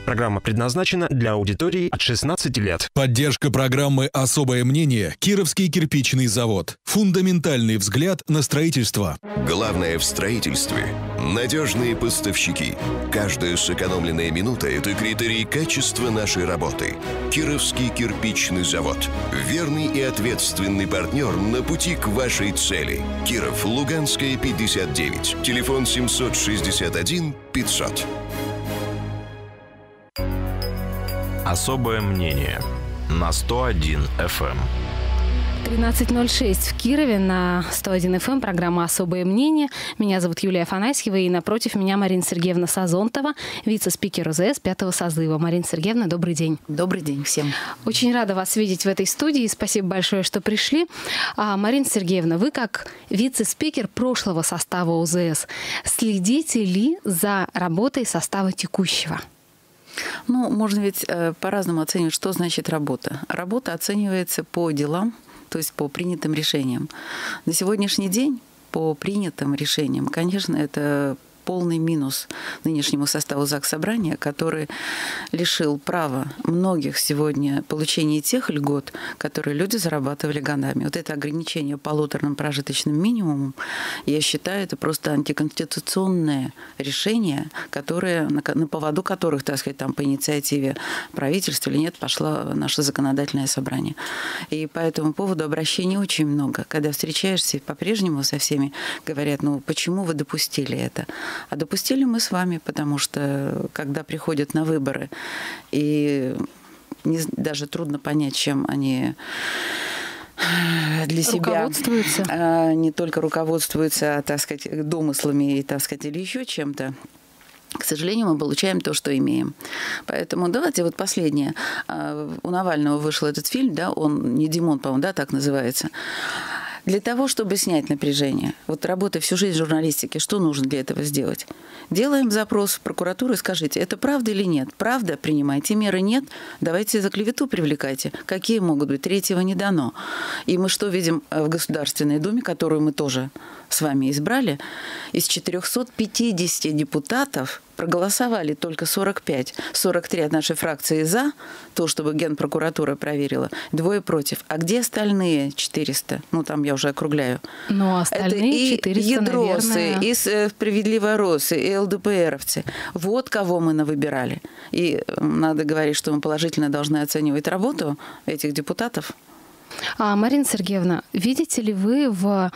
Программа предназначена для аудитории от 16 лет. Поддержка программы «Особое мнение» Кировский кирпичный завод. Фундаментальный взгляд на строительство. Главное в строительстве – надежные поставщики. Каждая сэкономленная минута – это критерий качества нашей работы. Кировский кирпичный завод. Верный и ответственный партнер на пути к вашей цели. Киров, Луганская, 59. Телефон 761 500. Особое мнение на 101 FM. 13:06 в Кирове на 101 FM. Программа «Особое мнение». Меня зовут Юлия Афанасьева, и напротив меня Марина Сергеевна Сазонтова, вице-спикер УЗС 5-го созыва. Марина Сергеевна, добрый день. Добрый день всем. Очень рада вас видеть в этой студии. Спасибо большое, что пришли. Марина Сергеевна, вы как вице-спикер прошлого состава УЗС следите ли за работой состава текущего? Ну, можно ведь по-разному оценивать, что значит работа. Работа оценивается по делам, то есть по принятым решениям. На сегодняшний день по принятым решениям, конечно, это полный минус нынешнему составу Заксобрания, который лишил права многих сегодня получения тех льгот, которые люди зарабатывали годами. Вот это ограничение полуторным прожиточным минимумом, я считаю, это просто антиконституционное решение, которое, на поводу которых, так сказать, там по инициативе правительства или нет, пошло наше законодательное собрание. И по этому поводу обращений очень много. Когда встречаешься, по-прежнему со всеми говорят, ну почему вы допустили это? А допустили мы с вами, потому что когда приходят на выборы, и даже трудно понять, чем они для себя не только руководствуются, так сказать, домыслами, так сказать, или еще чем-то. К сожалению, мы получаем то, что имеем. Поэтому давайте вот последнее. У Навального вышел этот фильм, да, он не Димон, по-моему, да, так называется. Для того, чтобы снять напряжение, вот работая всю жизнь в журналистике, что нужно для этого сделать? Делаем запрос в прокуратуру и скажите, это правда или нет? Правда, принимайте меры, нет? Давайте за клевету привлекайте. Какие могут быть? Третьего не дано. И мы что видим в Государственной Думе, которую мы тоже с вами избрали? Из 450 депутатов проголосовали только 45. 43 от нашей фракции за то, чтобы Генпрокуратура проверила, 2 против. А где остальные 400? Ну, там я уже округляю. Ну, остальные 400, это и ядросы, наверное... и справедливоросы, и ЛДПРовцы. Вот кого мы навыбирали. И надо говорить, что мы положительно должны оценивать работу этих депутатов. Марина Сергеевна, видите ли вы в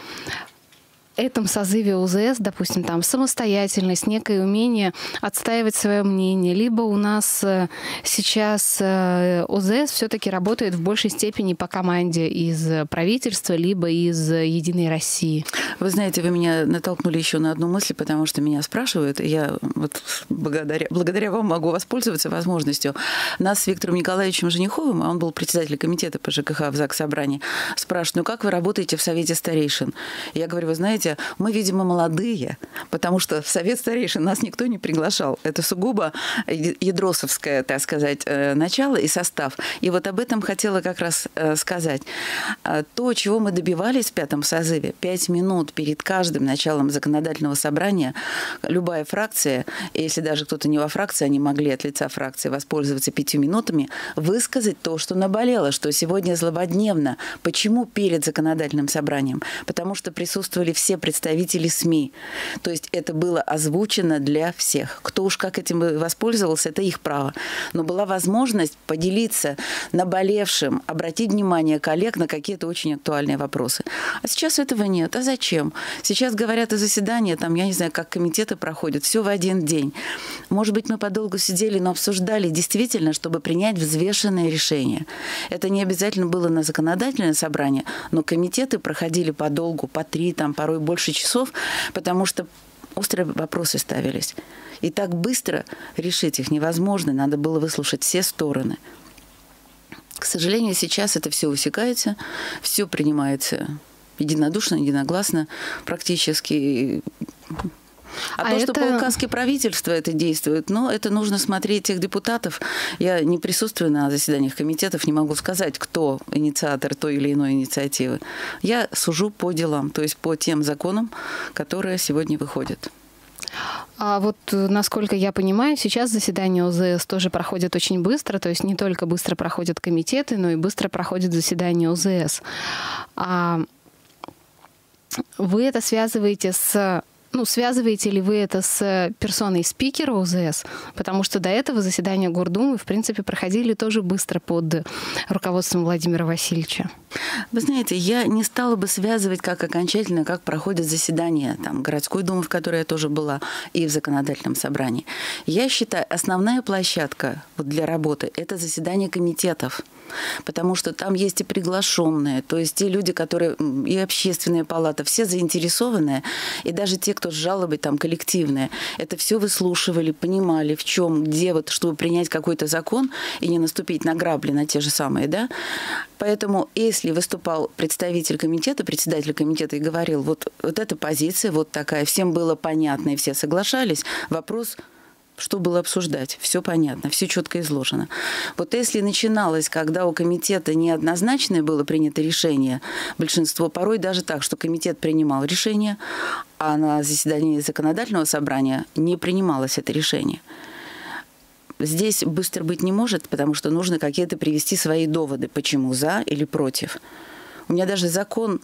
этом созыве УЗС, допустим, там самостоятельность, некое умение отстаивать свое мнение, либо у нас сейчас УЗС все-таки работает в большей степени по команде из правительства, либо из «Единой России»? Вы знаете, вы меня натолкнули еще на одну мысль, потому что меня спрашивают, и я вот благодаря вам могу воспользоваться возможностью. Нас с Виктором Николаевичем Жениховым, а он был председателем комитета по ЖКХ в Заксобрании, спрашивают, ну как вы работаете в Совете старейшин? Я говорю, вы знаете, мы, видимо, молодые, потому что в Совет старейшин нас никто не приглашал. Это сугубо ядросовское, так сказать, начало и состав. И вот об этом хотела как раз сказать. То, чего мы добивались в 5-м созыве, 5 минут перед каждым началом законодательного собрания, любая фракция, если даже кто-то не во фракции, они могли от лица фракции воспользоваться 5 минутами, высказать то, что наболело, что сегодня злободневно. Почему перед законодательным собранием? Потому что присутствовали все представители СМИ. То есть это было озвучено для всех. Кто уж как этим воспользовался, это их право. Но была возможность поделиться наболевшим, обратить внимание коллег на какие-то очень актуальные вопросы. А сейчас этого нет. А зачем? Сейчас говорят о заседании, там, я не знаю, как комитеты проходят, все в один день. Может быть, мы подолгу сидели, но обсуждали действительно, чтобы принять взвешенное решение. Это не обязательно было на законодательное собрание, но комитеты проходили подолгу, по 3, там, порой больше часов, потому что острые вопросы ставились. И так быстро решить их невозможно, надо было выслушать все стороны. К сожалению, сейчас это все усекается, все принимается единодушно, единогласно практически. Что по указке правительства это действует, но это нужно смотреть тех депутатов. Я не присутствую на заседаниях комитетов, не могу сказать, кто инициатор той или иной инициативы. Я сужу по делам, то есть по тем законам, которые сегодня выходят. А вот, насколько я понимаю, сейчас заседания ОЗС тоже проходят очень быстро, то есть не только быстро проходят комитеты, но и быстро проходят заседания ОЗС. А вы это связываете с... связываете ли вы это с персоной спикера ОЗС? Потому что до этого заседания Гордумы, в принципе, проходили тоже быстро под руководством Владимира Васильевича. Вы знаете, я не стала бы связывать как окончательно, как проходят заседания городской думы, в которой я тоже была, и в законодательном собрании. Я считаю, основная площадка для работы – это заседание комитетов. Потому что там есть и приглашенные, то есть те люди, которые, и общественная палата, все заинтересованные, и даже те, кто с жалобой там коллективные, это все выслушивали, понимали, в чем, где, чтобы принять какой-то закон и не наступить на грабли, на те же самые, да. Поэтому, если выступал представитель комитета, председатель комитета и говорил, вот эта позиция, вот такая, всем было понятно и все соглашались, вопрос... Что было обсуждать? Все понятно, все четко изложено. Вот если начиналось, когда у комитета неоднозначное было принято решение, большинство порой даже так, что комитет принимал решение, а на заседании законодательного собрания не принималось это решение. Здесь быстро быть не может, потому что нужно какие-то привести свои доводы, почему за или против. У меня даже закон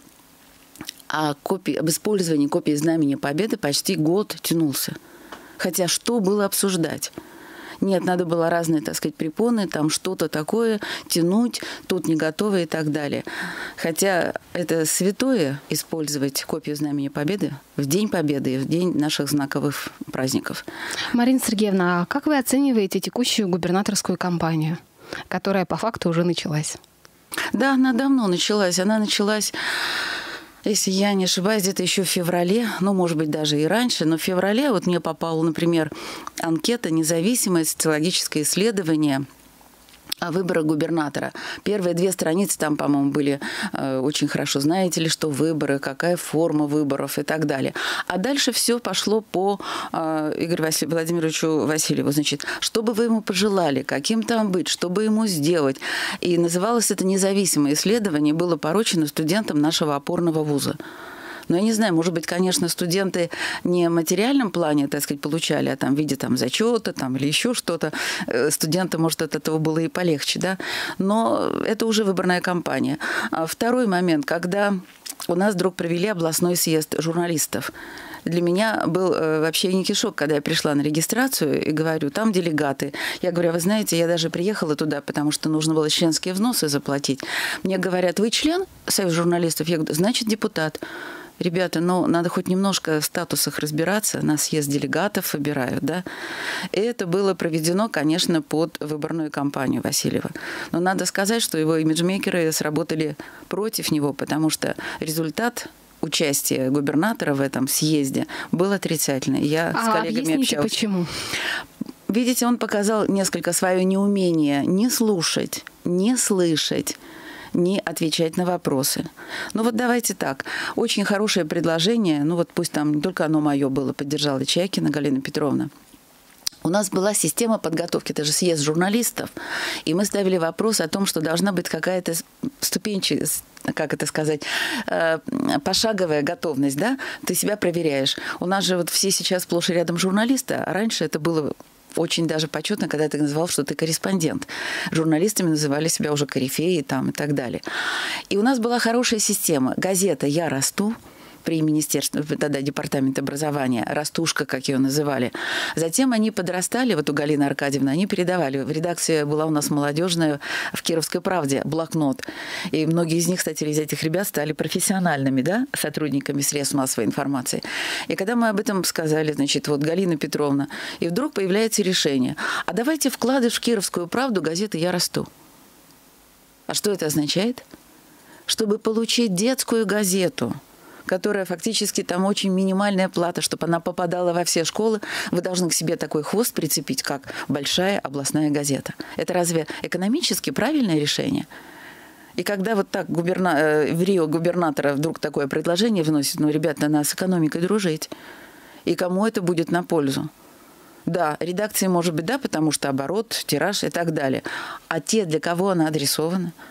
об использовании копии Знамени Победы почти год тянулся. Хотя что было обсуждать? Нет, надо было разные, так сказать, препоны, там что-то такое тянуть, тут не готово и так далее. Хотя это святое использовать копию Знамени Победы в День Победы и в день наших знаковых праздников. Марина Сергеевна, а как вы оцениваете текущую губернаторскую кампанию, которая по факту уже началась? Да, она давно началась. Она началась... Если я не ошибаюсь, где-то еще в феврале, может быть, даже и раньше, но в феврале мне попала, например, анкета «Независимое социологическое исследование о выборах губернатора». Первые 2 страницы там, по-моему, были очень хорошо. Знаете ли, что выборы, какая форма выборов и так далее. А дальше все пошло по Игорю Владимировичу Васильеву. Значит, что бы вы ему пожелали, каким там быть, что бы ему сделать. И называлось это «Независимое исследование», было поручено студентам нашего опорного вуза. Но я не знаю, может быть, конечно, студенты не в материальном плане, так сказать, получали, а там в виде зачета или еще что-то. Студенты, может, от этого было и полегче, да. Но это уже выборная кампания. Второй момент, когда у нас вдруг провели областной съезд журналистов. Для меня был вообще некий шок, когда я пришла на регистрацию и говорю, там делегаты. Я говорю, вы знаете, я даже приехала туда, потому что нужно было членские взносы заплатить. Мне говорят, вы член Союза журналистов? Я говорю, значит, депутат. Ребята, надо хоть немножко в статусах разбираться. Нас съезд делегатов выбирают, да. И это было проведено, конечно, под выборную кампанию Васильева. Но надо сказать, что его имиджмейкеры сработали против него, потому что результат участия губернатора в этом съезде был отрицательный. Я с коллегами общалась. Почему? Видите, он показал несколько свое неумение не слушать, не слышать, не отвечать на вопросы. Давайте так. Очень хорошее предложение, пусть там не только оно мое было, поддержала Чайкина Галина Петровна. У нас была система подготовки, это же съезд журналистов, и мы ставили вопрос о том, что должна быть какая-то ступенчатая, пошаговая готовность, да? Ты себя проверяешь. У нас же все сейчас сплошь и рядом журналисты, а раньше это было очень даже почетно, когда ты называл, что ты корреспондент. Журналистами называли себя уже корифеи и так далее. И у нас была хорошая система. Газета «Я расту», при министерстве, тогда департамент образования, «Растушка», как ее называли. Затем они подрастали, у Галины Аркадьевны, они передавали. В редакции была у нас молодежная в Кировской правде блокнот. И многие из них, кстати, из этих ребят стали профессиональными, да, сотрудниками средств массовой информации. И когда мы об этом сказали, значит, Галина Петровна, и вдруг появляется решение, а давайте вкладывать в Кировскую правду газеты «Я расту». А что это означает? Чтобы получить детскую газету, которая фактически там очень минимальная плата, чтобы она попадала во все школы, вы должны к себе такой хвост прицепить, как большая областная газета. Это разве экономически правильное решение? И когда так в Рио губернатора вдруг такое предложение вносит, ребята, надо с экономикой дружить. И кому это будет на пользу? Да, редакции, может быть, да, потому что оборот, тираж и так далее. А те, для кого она адресована?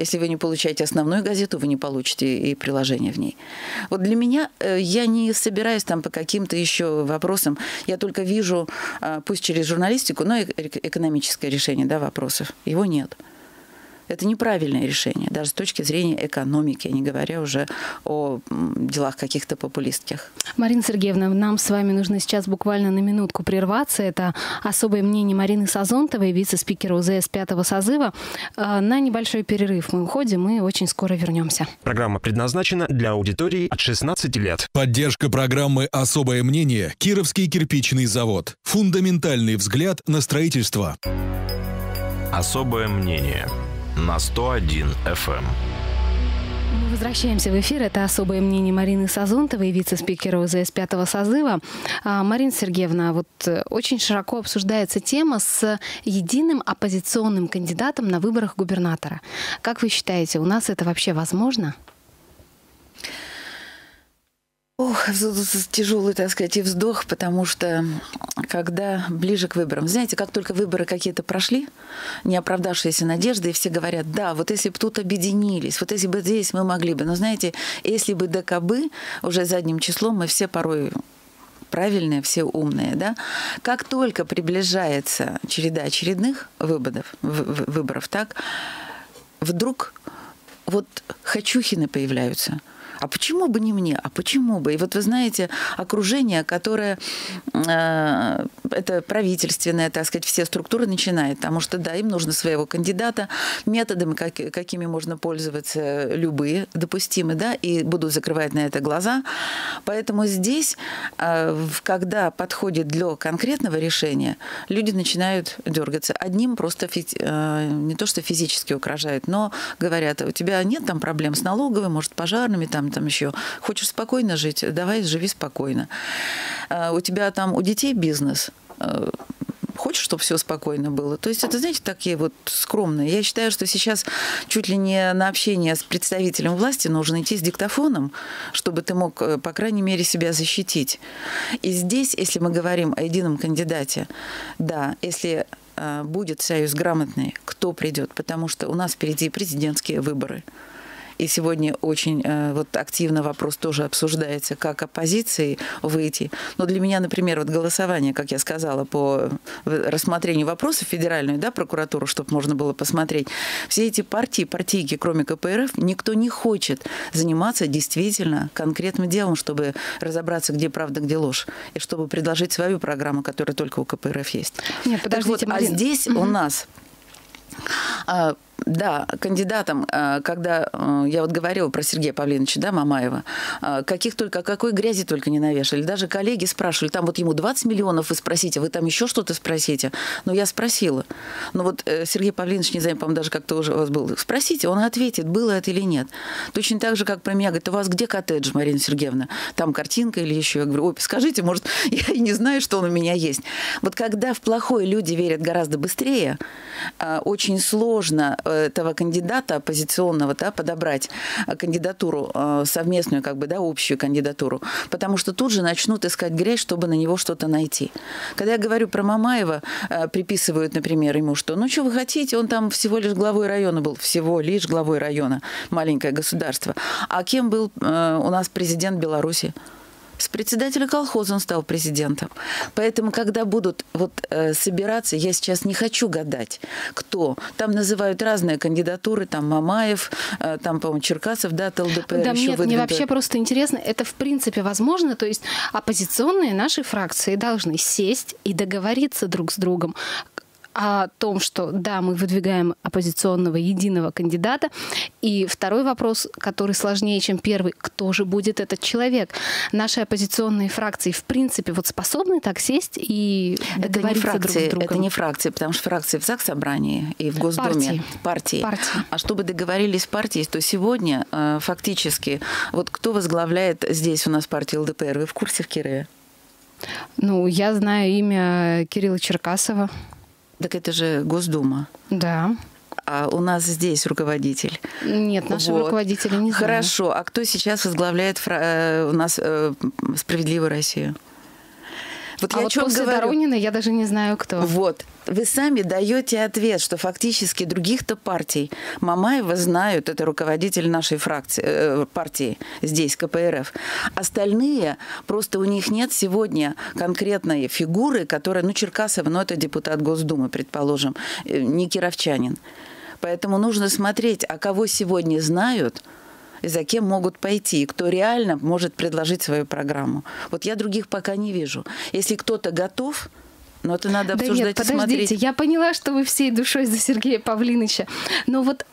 Если вы не получаете основную газету, вы не получите и приложение в ней. Вот для меня, я не собираюсь там по каким-то еще вопросам. Я только вижу, пусть через журналистику, но экономическое решение, да, вопросов. Его нет. Это неправильное решение, даже с точки зрения экономики, не говоря уже о делах каких-то популистских. Марина Сергеевна, нам с вами нужно сейчас буквально на минутку прерваться. Это особое мнение Марины Сазонтовой, вице-спикера УЗС 5-го созыва. На небольшой перерыв мы уходим и очень скоро вернемся. Программа предназначена для аудитории от 16 лет. Поддержка программы «Особое мнение» Кировский кирпичный завод. Фундаментальный взгляд на строительство. Особое мнение на 101 FM. Мы возвращаемся в эфир. Это особое мнение Марины Сазонтовой, вице-спикера УЗС 5-го созыва. Марина Сергеевна, вот очень широко обсуждается тема с единым оппозиционным кандидатом на выборах губернатора. Как вы считаете, у нас это вообще возможно? Ох, тяжелый, так сказать, и вздох, потому что когда ближе к выборам, знаете, как только выборы какие-то прошли, не оправдавшиеся надежды, и все говорят, да, вот если бы тут объединились, вот если бы здесь мы могли бы, но знаете, если бы да кабы, уже задним числом мы все порой правильные, все умные, да, как только приближается череда очередных выборов, так, вдруг вот хочухины появляются. А почему бы не мне? А почему бы? И вот вы знаете, окружение, которое это правительственное, так сказать, все структуры начинает, потому что, да, им нужно своего кандидата, методами, какими можно пользоваться, любые допустимы, да, и будут закрывать на это глаза. Поэтому здесь, когда подходит для конкретного решения, люди начинают дергаться. Одним просто не то, что физически угрожают, но говорят, у тебя нет там проблем с налоговой, может, пожарными, там еще. Хочешь спокойно жить? Давай, живи спокойно. У тебя там у детей бизнес. Хочешь, чтобы все спокойно было? То есть это, знаете, такие вот скромные. Я считаю, что сейчас чуть ли не на общение с представителем власти нужно идти с диктофоном, чтобы ты мог, по крайней мере, себя защитить. И здесь, если мы говорим о едином кандидате, да, если будет союз грамотный, кто придет? Потому что у нас впереди президентские выборы. И сегодня очень вот активно вопрос тоже обсуждается, как оппозиции выйти. Но для меня, например, вот голосование, как я сказала, по рассмотрению вопросов в федеральную, да, прокуратуру, чтобы можно было посмотреть, все эти партийки, кроме КПРФ, никто не хочет заниматься действительно конкретным делом, чтобы разобраться, где правда, где ложь, и чтобы предложить свою программу, которая только у КПРФ есть. Нет, подождите, вот, а здесь у нас... Да, кандидатам, когда я вот говорила про Сергея Павловича, да, Мамаева, какой грязи только не навешали. Даже коллеги спрашивали, там вот ему 20 миллионов вы спросите, вы там еще что-то спросите. Но я спросила. Но вот Сергей Павлович, не знаю, по-моему, даже как-то уже у вас был, спросите, он ответит, было это или нет. Точно так же, как про меня, говорит, у вас где коттедж, Марина Сергеевна? Там картинка или еще? Я говорю, ой, скажите, может, я и не знаю, что он у меня есть. Вот когда в плохое люди верят гораздо быстрее, очень сложно этого кандидата оппозиционного, да, подобрать кандидатуру совместную, как бы, да, общую кандидатуру, потому что тут же начнут искать грязь, чтобы на него что-то найти. Когда я говорю про Мамаева, приписывают, например, ему, что, ну, что вы хотите, он там всего лишь главой района был, всего лишь главой района, маленькое государство. А кем был у нас президент Беларуси? С председателя колхоза он стал президентом. Поэтому, когда будут вот собираться, я сейчас не хочу гадать, кто. Там называют разные кандидатуры, там Мамаев, там, по-моему, Черкасов, да, от ЛДПР. Да, нет, мне вообще просто интересно, это в принципе возможно? То есть оппозиционные наши фракции должны сесть и договориться друг с другом о том, что да, мы выдвигаем оппозиционного единого кандидата. И второй вопрос, который сложнее, чем первый, кто же будет этот человек? Наши оппозиционные фракции, в принципе, вот способны так сесть и договориться друг с другом? Это не фракции, потому что фракции в Заксобрании и в Госдуме. Партии. А чтобы договорились с партией, то сегодня фактически, вот кто возглавляет здесь у нас партию ЛДПР? Вы в курсе в Кирове? Ну, я знаю имя Кирилла Черкасова. Так это же Госдума. Да. А у нас здесь руководитель. Нет, нашего руководителя не знаю. Хорошо. А кто сейчас возглавляет у нас «Справедливую Россию»? Вот я после Доронина я даже не знаю, кто. Вот. вы сами даете ответ, что фактически других-то партий Мамаева знают, это руководитель нашей партии здесь, КПРФ. Остальные, просто у них нет сегодня конкретной фигуры, которая, Черкасов, это депутат Госдумы, предположим, не кировчанин. Поэтому нужно смотреть, а кого сегодня знают, и за кем могут пойти, и кто реально может предложить свою программу. Вот я других пока не вижу. Если кто-то готов... Но это надо обсуждать и смотреть. Подождите, я поняла, что вы всей душой за Сергея Павлиныча. Но вот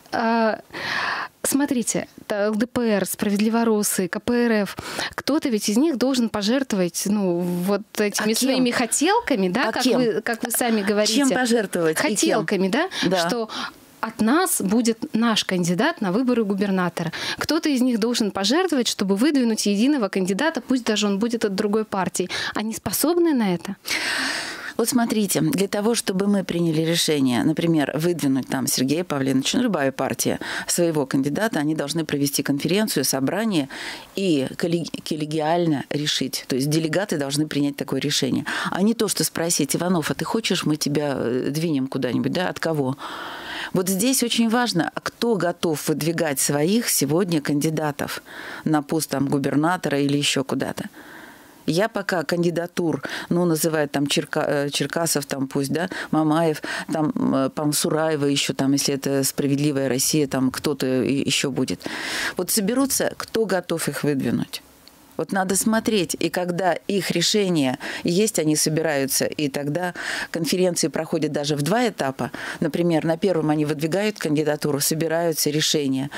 смотрите, ЛДПР, Справедливоросы, КПРФ, кто-то ведь из них должен пожертвовать вот этими своими хотелками, да, как вы сами говорите. Чем пожертвовать? Хотелками, да, что от нас будет наш кандидат на выборы губернатора. Кто-то из них должен пожертвовать, чтобы выдвинуть единого кандидата, пусть даже он будет от другой партии. Они способны на это? Вот смотрите, для того, чтобы мы приняли решение, например, выдвинуть там Сергея Павлиныча, любая партия, своего кандидата, они должны провести конференцию, собрание и коллегиально решить. То есть делегаты должны принять такое решение. А не то, что спросить: Иванов, а ты хочешь, мы тебя двинем куда-нибудь, да? От кого? Вот здесь очень важно, кто готов выдвигать своих сегодня кандидатов на пост там губернатора или еще куда-то. Я пока кандидатур, называют там Черкасов, там пусть, да, Мамаев, там Сураева еще, там, если это «Справедливая Россия», там кто-то еще будет. Вот соберутся, кто готов их выдвинуть. Вот надо смотреть, и когда их решения есть, они собираются, и тогда конференции проходят даже в 2 этапа. Например, на первом они выдвигают кандидатуру, собираются решения,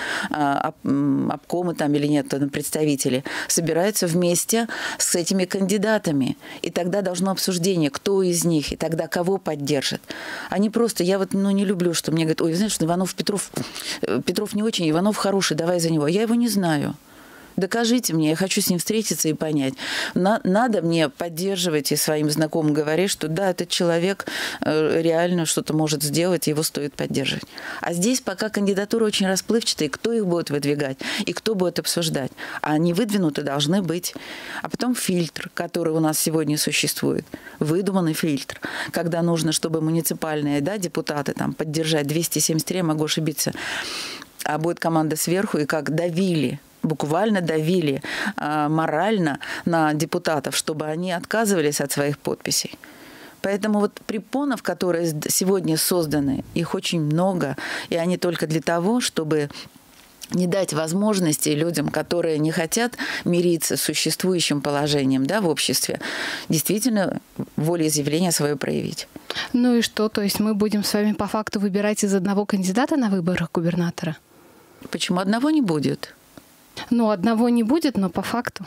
обкомы там или нет, представители, собираются вместе с этими кандидатами. И тогда должно обсуждение, кто из них, и тогда кого поддержит. Они просто, я вот не люблю, что мне говорят: ой, знаешь, Иванов, Петров не очень, Иванов хороший, давай за него. Я его не знаю. Докажите мне, я хочу с ним встретиться и понять. Надо мне поддерживать и своим знакомым говорить, что да, этот человек реально что-то может сделать, его стоит поддерживать. А здесь пока кандидатура очень расплывчатая, кто их будет выдвигать и кто будет обсуждать. А они выдвинуты должны быть. А потом фильтр, который у нас сегодня существует, выдуманный фильтр, когда нужно, чтобы муниципальные депутаты там поддержать 273, могу ошибиться, а будет команда сверху, и как буквально давили морально на депутатов, чтобы они отказывались от своих подписей. Поэтому вот препонов, которые сегодня созданы, их очень много, и они только для того, чтобы не дать возможности людям, которые не хотят мириться с существующим положением, в обществе, действительно волеизъявление свое проявить. Ну и что? То есть мы будем с вами по факту выбирать из одного кандидата на выборах губернатора? Почему одного не будет? Одного не будет, но по факту,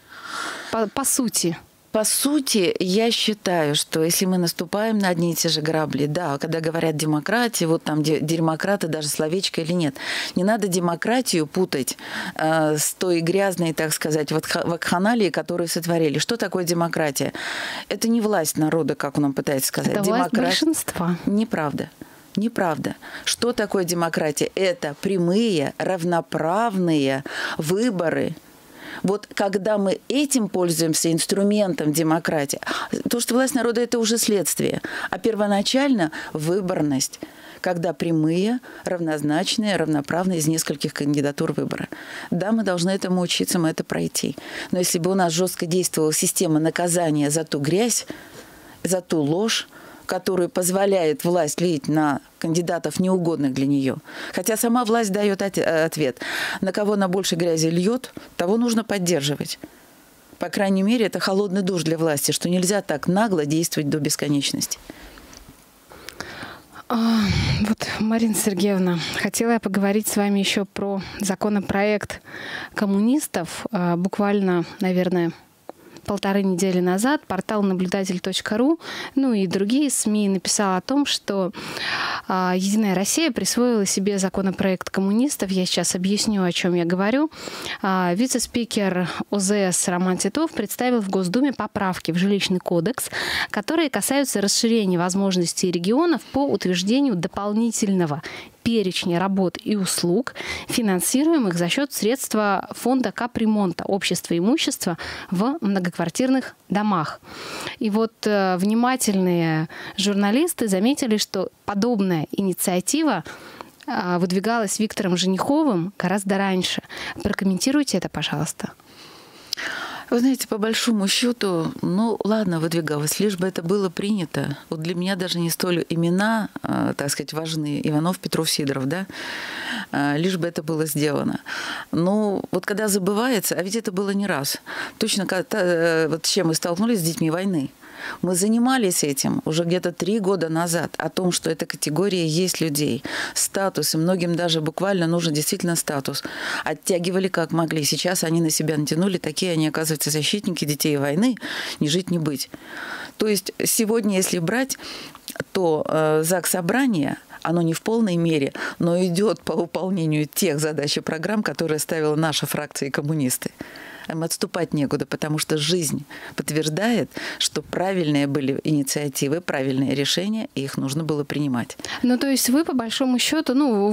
по сути. По сути, я считаю, что если мы наступаем на одни и те же грабли, когда говорят демократия, вот там демократы, даже словечко или нет, не надо демократию путать с той грязной, так сказать, вакханалией, которую сотворили. Что такое демократия? Это не власть народа, как он нам пытается сказать. Это власть большинства. Неправда. Неправда. Что такое демократия? Это прямые, равноправные выборы. Вот когда мы этим пользуемся, инструментом демократии, то, что власть народа – это уже следствие. А первоначально выборность, когда прямые, равнозначные, равноправные из нескольких кандидатур выбора. Да, мы должны этому учиться, мы это пройти. Но если бы у нас жестко действовала система наказания за ту грязь, за ту ложь, которую позволяет власть лить на кандидатов, неугодных для нее. Хотя сама власть дает ответ. На кого она больше грязи льет, того нужно поддерживать. По крайней мере, это холодный душ для власти, что нельзя так нагло действовать до бесконечности. Вот, Марина Сергеевна, хотела я поговорить с вами еще про законопроект коммунистов. Буквально, наверное, 1,5 недели назад портал наблюдатель.ру, и другие СМИ написал о том, что «Единая Россия» присвоила себе законопроект коммунистов. Я сейчас объясню, о чем я говорю. Вице-спикер ОЗС Роман Титов представил в Госдуме поправки в Жилищный кодекс, которые касаются расширения возможностей регионов по утверждению дополнительного перечня работ и услуг, финансируемых за счет средства фонда капремонта общества имущества в многоквартирных домах. И вот внимательные журналисты заметили, что подобная инициатива выдвигалась Виктором Жениховым гораздо раньше. Прокомментируйте это, пожалуйста. Вы знаете, по большому счету, ну ладно, выдвигалось, лишь бы это было принято. Вот для меня даже не столь имена, так сказать, важны. Иванов, Петров, Сидоров, да? Лишь бы это было сделано. Но вот когда забывается, а ведь это было не раз. Точно вот с чем мы столкнулись с детьми войны. Мы занимались этим уже где-то 3 года назад, о том, что эта категория есть людей, статус, и многим даже буквально нужен действительно статус. Оттягивали как могли. Сейчас они на себя натянули, такие они, оказывается, защитники детей войны, не жить, не быть. То есть сегодня, если брать, то ЗАГС-собрание, оно не в полной мере, но идет по выполнению тех задач и программ, которые ставила наша фракция и коммунисты. Им отступать некуда, потому что жизнь подтверждает, что правильные были инициативы, правильные решения, и их нужно было принимать. Ну, то есть вы, по большому счету,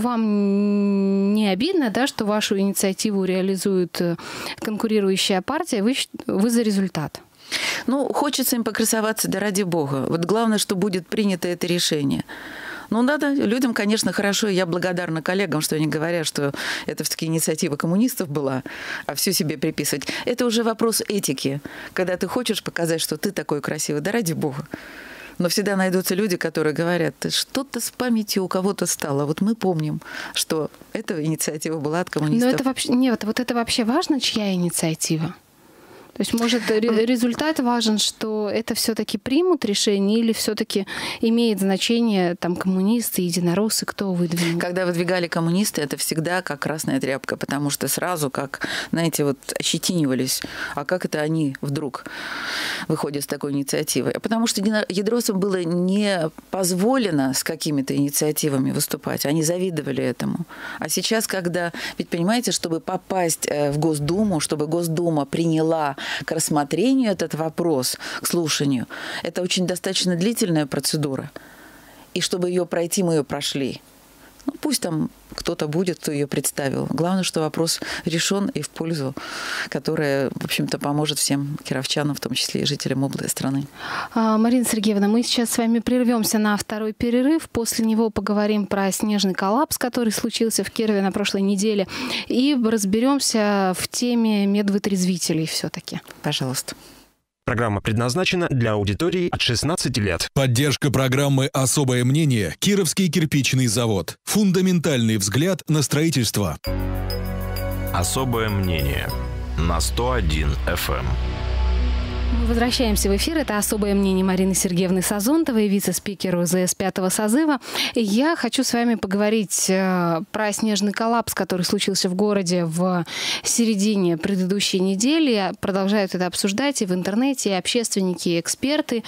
вам не обидно, да, что вашу инициативу реализует конкурирующая партия, вы за результат? Ну, хочется им покрасоваться, да ради бога. Вот главное, что будет принято это решение. Ну, надо людям, конечно, хорошо. Я благодарна коллегам, что они говорят, что это все-таки инициатива коммунистов была, а все себе приписывать. Это уже вопрос этики. Когда ты хочешь показать, что ты такой красивый, да ради бога. Но всегда найдутся люди, которые говорят, что-то с памятью у кого-то стало. Вот мы помним, что эта инициатива была от коммунистов. Но это вообще, нет, вот это вообще важно, чья инициатива? То есть, может, результат важен, что это все-таки примут решение, или все-таки имеет значение там коммунисты, единороссы, кто выдвинул? Когда выдвигали коммунисты, это всегда как красная тряпка, потому что сразу, как, знаете, вот ощетинивались. А как это они вдруг выходят с такой инициативой? Потому что ядросам было не позволено с какими-то инициативами выступать. Они завидовали этому. А сейчас, когда, ведь понимаете, чтобы попасть в Госдуму, чтобы Госдума приняла к рассмотрению этот вопрос, к слушанию, это очень достаточно длительная процедура. И чтобы ее пройти, мы ее прошли. Ну, пусть там кто-то будет, кто ее представил. Главное, что вопрос решен и в пользу, которая, в общем-то, поможет всем кировчанам, в том числе и жителям области страны. Марина Сергеевна, мы сейчас с вами прервемся на второй перерыв. После него поговорим про снежный коллапс, который случился в Кирове на прошлой неделе. И разберемся в теме медвытрезвителей все-таки. Пожалуйста. Программа предназначена для аудитории от 16 лет. Поддержка программы «Особое мнение» Кировский кирпичный завод. Фундаментальный взгляд на строительство. Особое мнение на 101 FM. Мы возвращаемся в эфир. Это «Особое мнение» Марины Сергеевны Сазонтовой, вице-спикера УЗС 5-го созыва. И я хочу с вами поговорить про снежный коллапс, который случился в городе в середине предыдущей недели. Продолжают это обсуждать и в интернете, и общественники, и эксперты,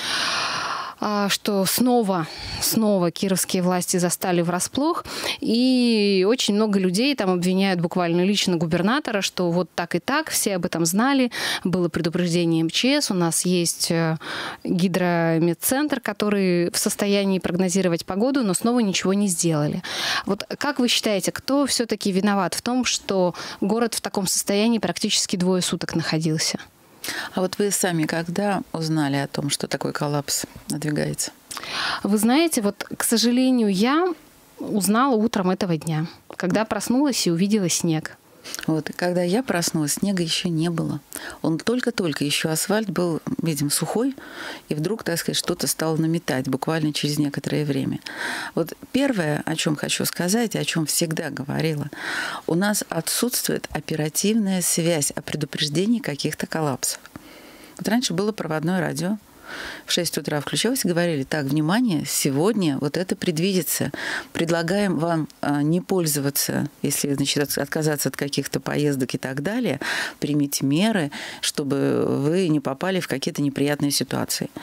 что снова кировские власти застали врасплох. И очень много людей там обвиняют буквально лично губернатора, что вот так и так, все об этом знали. Было предупреждение МЧС, у нас есть гидромедцентр, который в состоянии прогнозировать погоду, но снова ничего не сделали. Вот как вы считаете, кто все-таки виноват в том, что город в таком состоянии практически 2 суток находился? А вот вы сами когда узнали о том, что такой коллапс надвигается? Вы знаете, вот, к сожалению, я узнала утром этого дня, когда проснулась и увидела снег. Вот, когда я проснулась, снега еще не было. Он только-только, еще асфальт был, видимо, сухой, и вдруг, так сказать, что-то стало наметать буквально через некоторое время. Вот первое, о чем хочу сказать, о чем всегда говорила, у нас отсутствует оперативная связь о предупреждении каких-то коллапсов. Вот раньше было проводное радио. В 6 утра включалось и говорили: так, внимание, сегодня вот это предвидится. Предлагаем вам не пользоваться, если, значит, отказаться от каких-то поездок и так далее. Примите меры, чтобы вы не попали в какие-то неприятные ситуации.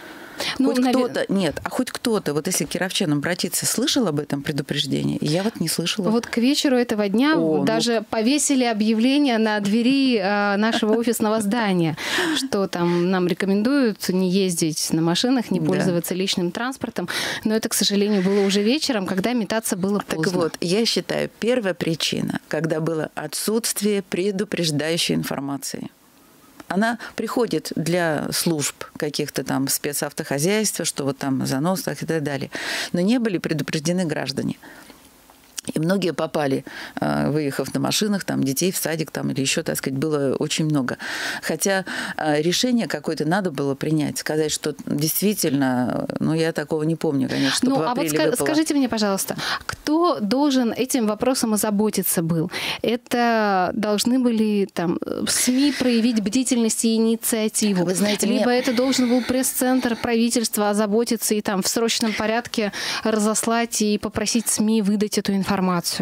Хоть кто-то, нет, а хоть кто-то, вот если к кировчанам обратиться, слышал об этом предупреждении? Я вот не слышала. Вот к вечеру этого дня даже повесили объявление на двери нашего офисного здания, что там нам рекомендуют не ездить на машинах, не пользоваться личным транспортом. Но это, к сожалению, было уже вечером, когда метаться было поздно. Так вот, я считаю, первая причина, когда было отсутствие предупреждающей информации. Она приходит для служб каких-то там спецавтохозяйства, что вот там занос и так далее. Но не были предупреждены граждане. И многие попали, выехав на машинах, там, детей в садик там, или еще, так сказать, было очень много. Хотя решение какое-то надо было принять, сказать, что действительно, я такого не помню, конечно, чтобы в апреле выпало. Скажите мне, пожалуйста, кто должен этим вопросом озаботиться был? Это должны были там СМИ проявить бдительность и инициативу? Вы знаете, либо это должен был пресс-центр правительства озаботиться и там в срочном порядке разослать и попросить СМИ выдать эту информацию?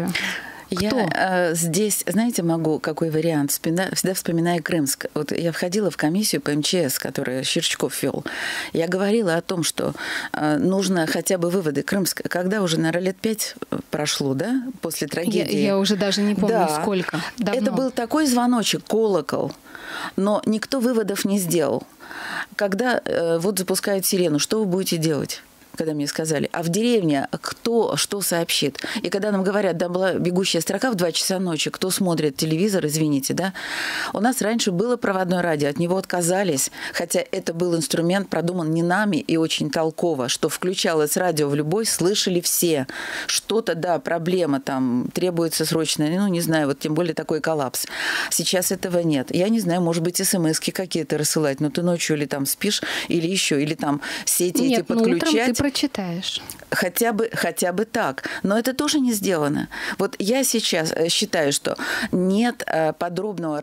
Я здесь, знаете, могу какой вариант, всегда вспоминая Крымск. Вот я входила в комиссию по МЧС, которую Щерчков вел. Я говорила о том, что нужно хотя бы выводы. Крымск, когда уже, наверное, лет 5 прошло, да, после трагедии? Я уже даже не помню, сколько. Давно. Это был такой звоночек, колокол, но никто выводов не сделал. Когда вот запускают сирену, что вы будете делать? Когда мне сказали, а в деревне кто что сообщит? И когда нам говорят, да, была бегущая строка в 2 часа ночи, кто смотрит телевизор, извините, да? У нас раньше было проводное радио, от него отказались, хотя это был инструмент, продуман не нами и очень толково, что включалось радио в любой, слышали все. Что-то, да, проблема там, требуется срочно, не знаю, вот тем более такой коллапс. Сейчас этого нет. Я не знаю, может быть, смс-ки какие-то рассылать, но ты ночью или там спишь, или еще, или там сети эти подключать. Прочитаешь. Хотя бы так. Но это тоже не сделано. Вот я сейчас считаю, что нет подробного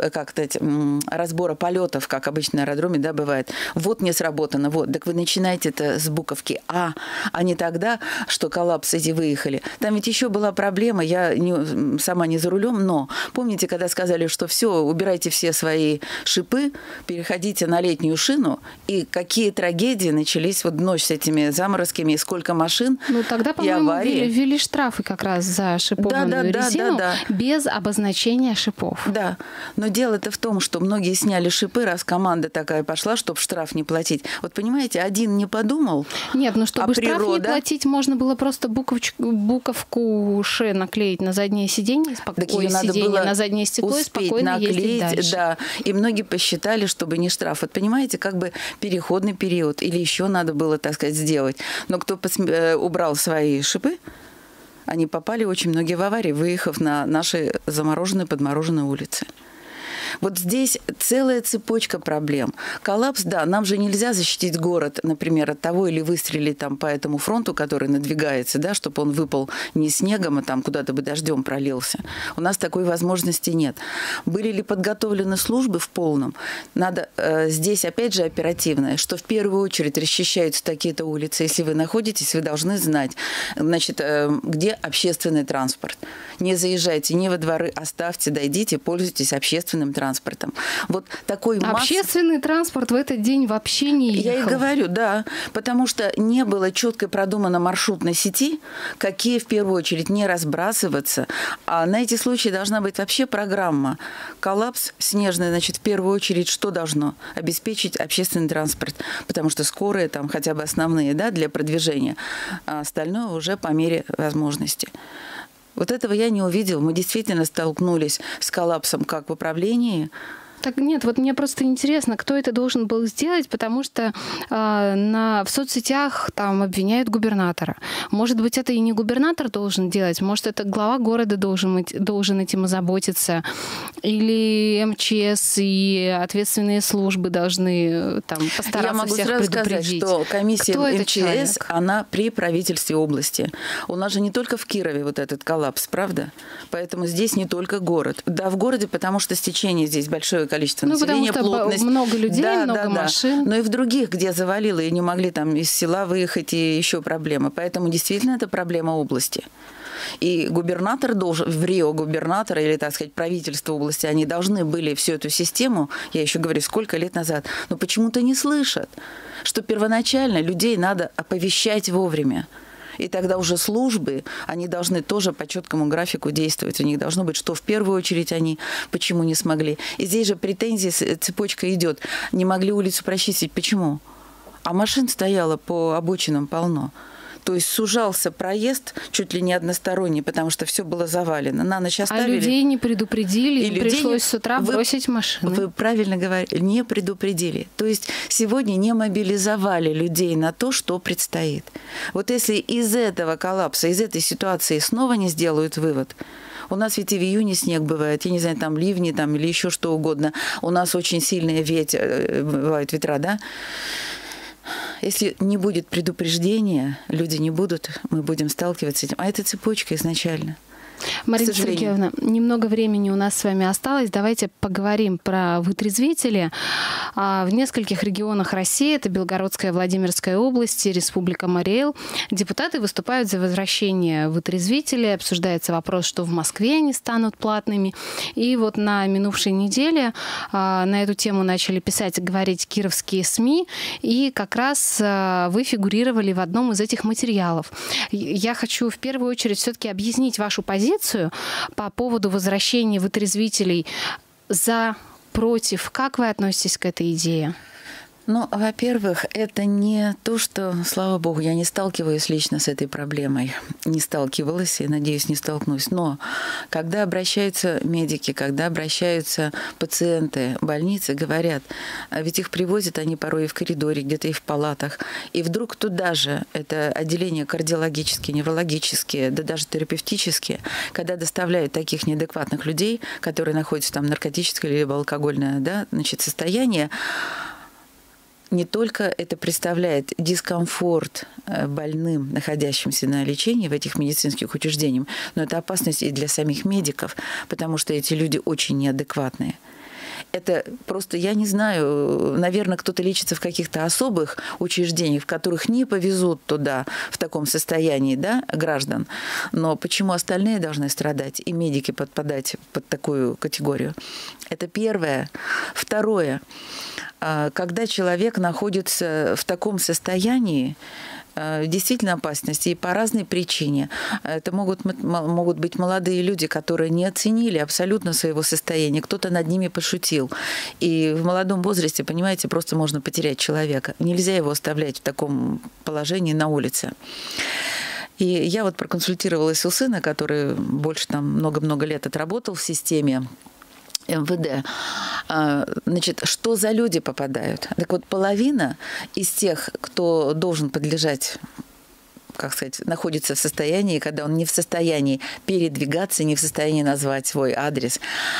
разбора полетов, как обычно на аэродроме, да, бывает. Вот не сработано, вот. Так вы начинаете это с буковки А не тогда, что коллапс эти выехали. Там ведь еще была проблема, я сама не за рулем, но помните, когда сказали, что все, убирайте все свои шипы, переходите на летнюю шину, и какие трагедии начались вот ночь с этими заморозками, и сколько машин тогда, по-моему, ввели штрафы как раз за шипованную резину без обозначения шипов. Да, но дело-то в том, что многие сняли шипы, раз команда такая пошла, чтобы штраф не платить. Вот понимаете, один не подумал. Нет, чтобы штраф не платить, можно было просто буковку Ш наклеить на заднее сиденье, на заднее стекло и спокойно ездить дальше. Да, и многие посчитали, чтобы не штраф. Вот понимаете, как бы переходный период или еще надо было, так сказать, сделать. Но кто убрал свои шипы, они попали очень многие в аварии, выехав на наши замороженные, подмороженные улицы. Вот здесь целая цепочка проблем. Коллапс, да, нам же нельзя защитить город, например, от того или выстрелить там по этому фронту, который надвигается, да, чтобы он выпал не снегом, а там куда-то бы дождем пролился. У нас такой возможности нет. Были ли подготовлены службы в полном? Надо здесь, опять же, оперативное, что в первую очередь расчищаются такие-то улицы. Если вы находитесь, вы должны знать, значит, где общественный транспорт. Не заезжайте ни во дворы, оставьте, дойдите, пользуйтесь общественным транспортом. Вот такой общественный транспорт в этот день вообще не ехал. Я и говорю, да, потому что не было четко продумано маршрутной сети, какие в первую очередь не разбрасываться. А на эти случаи должна быть вообще программа. Коллапс снежный, значит, в первую очередь что должно? Обеспечить общественный транспорт, потому что скорые там хотя бы основные, да, для продвижения, а остальное уже по мере возможности. Вот этого я не увидела. Мы действительно столкнулись с коллапсом как в управлении. Так нет, вот мне просто интересно, кто это должен был сделать, потому что в соцсетях там обвиняют губернатора. Может быть, это и не губернатор должен делать, может, это глава города должен этим озаботиться, или МЧС и ответственные службы должны там постараться всех предупредить. Я могу сразу сказать, что комиссия МЧС, она при правительстве области. У нас же не только в Кирове вот этот коллапс, правда? Поэтому здесь не только город. Да, в городе, потому что стечение здесь большое количество населения, плотность. Много людей, много машин. Но и в других, где завалило, и не могли там из села выехать, и еще проблемы. Поэтому действительно это проблема области. И губернатор должен, в Рио губернатор или, так сказать, правительство области, они должны были всю эту систему, я еще говорю, сколько лет назад, но почему-то не слышат, что первоначально людей надо оповещать вовремя. И тогда уже службы, они должны тоже по четкому графику действовать. У них должно быть, что в первую очередь они почему не смогли. И здесь же претензии, цепочка идет. Не могли улицу прочистить. Почему? А машин стояло по обочинам полно. То есть сужался проезд чуть ли не односторонний, потому что все было завалено. На ночь оставили. А людей не предупредили, и пришлось с утра бросить машины. Вы правильно говорите, не предупредили. То есть сегодня не мобилизовали людей на то, что предстоит. Вот если из этого коллапса, из этой ситуации снова не сделают вывод, у нас ведь и в июне снег бывает, я не знаю, там ливни там, или еще что угодно. У нас очень сильные бывают ветра, да? Если не будет предупреждения, люди не будут, мы будем сталкиваться с этим. А это цепочка изначально. Марина Сергеевна, немного времени у нас с вами осталось. Давайте поговорим про вытрезвители. В нескольких регионах России, это Белгородская, Владимирская области, Республика Марий-Эл, депутаты выступают за возвращение вытрезвителей. Обсуждается вопрос, что в Москве они станут платными. И вот на минувшей неделе на эту тему начали писать и говорить кировские СМИ. И как раз вы фигурировали в одном из этих материалов. Я хочу в первую очередь все-таки объяснить вашу позицию по поводу возвращения вытрезвителей. За, против. Как вы относитесь к этой идее? Ну, во-первых, это не то, что, слава богу, я не сталкиваюсь лично с этой проблемой. Не сталкивалась и, надеюсь, не столкнусь. Но когда обращаются медики, когда обращаются пациенты, больницы, говорят, ведь их привозят они порой и в коридоре, где-то и в палатах. И вдруг туда же, это отделения кардиологические, неврологические, да даже терапевтические, когда доставляют таких неадекватных людей, которые находятся там в наркотическое либо алкогольное, да, значит, состояние, не только это представляет дискомфорт больным, находящимся на лечении в этих медицинских учреждениях, но это опасность и для самих медиков, потому что эти люди очень неадекватные. Это просто, я не знаю, наверное, кто-то лечится в каких-то особых учреждениях, в которых не повезут туда в таком состоянии, да, граждан. Но почему остальные должны страдать и медики подпадать под такую категорию? Это первое. Второе. Когда человек находится в таком состоянии, действительно опасности и по разной причине. Это могут быть молодые люди, которые не оценили абсолютно своего состояния. Кто-то над ними пошутил. И в молодом возрасте, понимаете, просто можно потерять человека. Нельзя его оставлять в таком положении на улице. И я вот проконсультировалась у сына, который больше там много-много лет отработал в системе МВД. Значит, что за люди попадают? Так вот, половина из тех, кто должен подлежать, как сказать, находится в состоянии, когда он не в состоянии передвигаться, не в состоянии назвать свой адрес,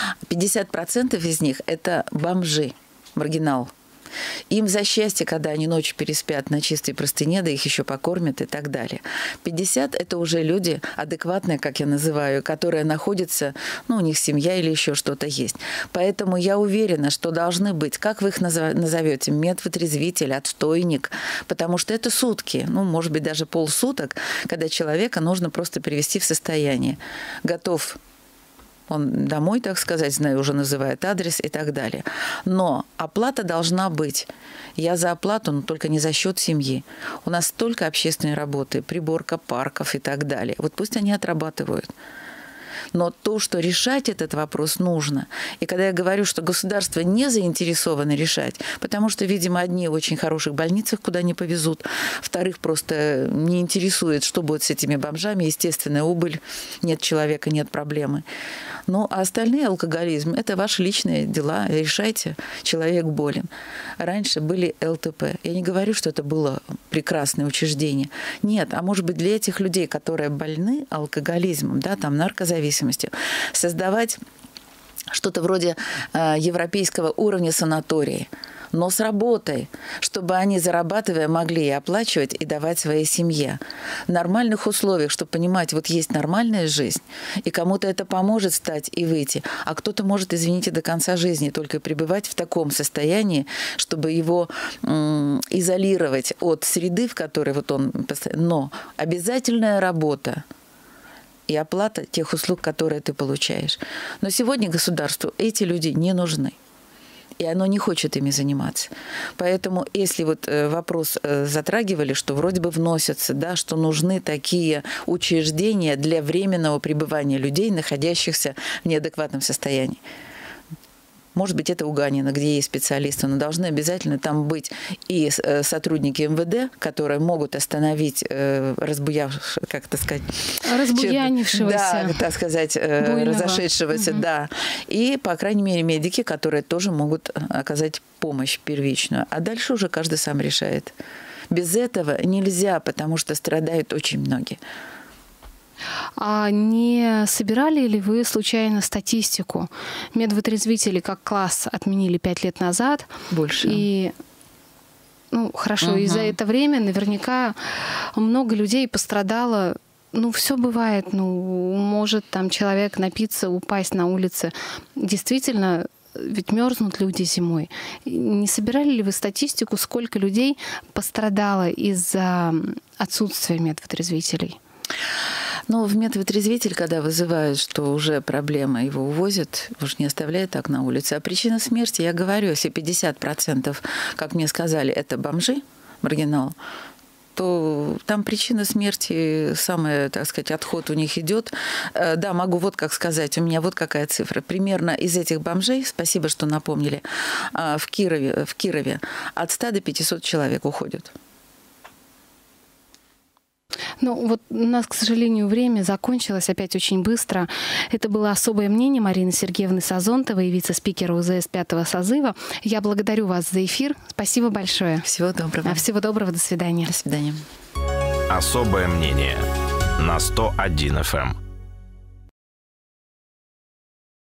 50% из них – это бомжи, маргинал. Им за счастье, когда они ночью переспят на чистой простыне, да их еще покормят и так далее. 50 – это уже люди адекватные, как я называю, которые находятся, ну, у них семья или еще что-то есть. Поэтому я уверена, что должны быть, как вы их назовете, медвытрезвитель, отстойник, потому что это сутки, ну, может быть, даже полсуток, когда человека нужно просто привести в состояние. Готов он домой, так сказать, знаю, уже называет адрес и так далее. Но оплата должна быть. Я за оплату, но только не за счет семьи. У нас столько общественной работы, приборка парков и так далее. Вот пусть они отрабатывают. Но то, что решать этот вопрос нужно. И когда я говорю, что государство не заинтересовано решать, потому что, видимо, одни в очень хороших больницах, куда не повезут, вторых просто не интересует, что будет с этими бомжами, естественная убыль, нет человека, нет проблемы. Ну, а остальные алкоголизм – это ваши личные дела, решайте, человек болен. Раньше были ЛТП. Я не говорю, что это было прекрасное учреждение. Нет, а может быть, для этих людей, которые больны алкоголизмом, да, там, наркозависимостью, создавать что-то вроде европейского уровня санатории, но с работой, чтобы они, зарабатывая, могли и оплачивать, и давать своей семье. В нормальных условиях, чтобы понимать, вот есть нормальная жизнь, и кому-то это поможет встать и выйти, а кто-то может, извините, до конца жизни только пребывать в таком состоянии, чтобы его изолировать от среды, в которой вот он... Но обязательная работа, и оплата тех услуг, которые ты получаешь. Но сегодня государству эти люди не нужны. И оно не хочет ими заниматься. Поэтому, если вот вопрос затрагивали, что вроде бы вносятся, да, что нужны такие учреждения для временного пребывания людей, находящихся в неадекватном состоянии. Может быть, это у Ганина, где есть специалисты, но должны обязательно там быть и сотрудники МВД, которые могут остановить разбуянившегося. Да, так сказать, разошедшегося, да. И, по крайней мере, медики, которые тоже могут оказать помощь первичную. А дальше уже каждый сам решает. Без этого нельзя, потому что страдают очень многие. А не собирали ли вы случайно статистику? Медвытрезвители как класс отменили 5 лет назад. Больше. И, хорошо, и за это время наверняка много людей пострадало. Все бывает. Может там человек напиться, упасть на улице. Действительно, ведь мерзнут люди зимой. Не собирали ли вы статистику, сколько людей пострадало из-за отсутствия медвытрезвителей? В медвытрезвитель, когда вызывают, что уже проблема, его увозят, уж не оставляют так на улице. А причина смерти, я говорю, если 50%, как мне сказали, это бомжи, маргинал, то там причина смерти, самый, так сказать, отход у них идет. Да, могу вот как сказать, у меня вот какая цифра. Примерно из этих бомжей, спасибо, что напомнили, в Кирове от 100 до 500 человек уходят. У нас, к сожалению, время закончилось опять очень быстро. Это было особое мнение Марины Сергеевны Сазонтовой, вице-спикера УЗС 5-го созыва. Я благодарю вас за эфир. Спасибо большое. Всего доброго. Всего доброго. До свидания. До свидания. Особое мнение на 101 FM.